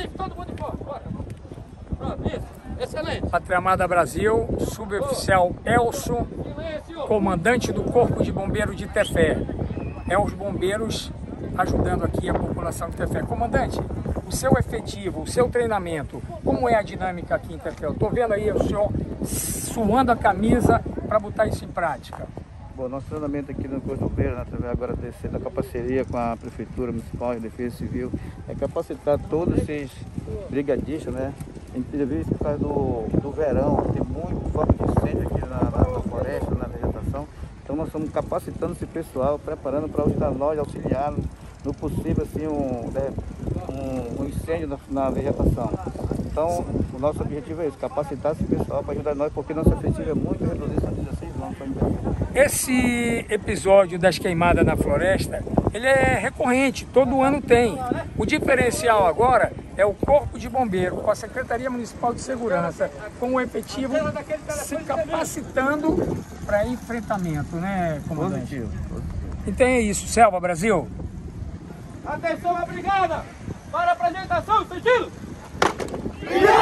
Felipe, todo mundo de fora. Bora. Pronto, isso. Excelente. Pátria Amada Brasil, suboficial Elcio, Silêncio. comandante do Corpo de Bombeiros de Tefé. É os bombeiros ajudando aqui a população de Tefé. Comandante, o seu efetivo, o seu treinamento, como é a dinâmica aqui em Tefé? Eu estou vendo aí o senhor suando a camisa para botar isso em prática. Bom, nosso treinamento aqui no Corpo de Bombeiros, através agora da parceria com a Prefeitura Municipal de Defesa Civil, é capacitar todos esses brigadistas, né? Por causa do verão, tem muito foco de incêndio aqui na floresta, na vegetação. Então nós estamos capacitando esse pessoal, preparando para ajudar nós, auxiliar no possível assim, um incêndio na vegetação. Então o nosso objetivo é esse, capacitar esse pessoal para ajudar nós, porque nosso efetivo é muito reduzido, são 16 anos para investir. Esse episódio das queimadas na floresta, ele é recorrente, todo ano tem. O diferencial agora é o Corpo de Bombeiro, com a Secretaria Municipal de Segurança, com o efetivo se capacitando para enfrentamento, né, comandante? Positivo. Então é isso, Selva Brasil. Atenção, a brigada. Para a apresentação, sentido.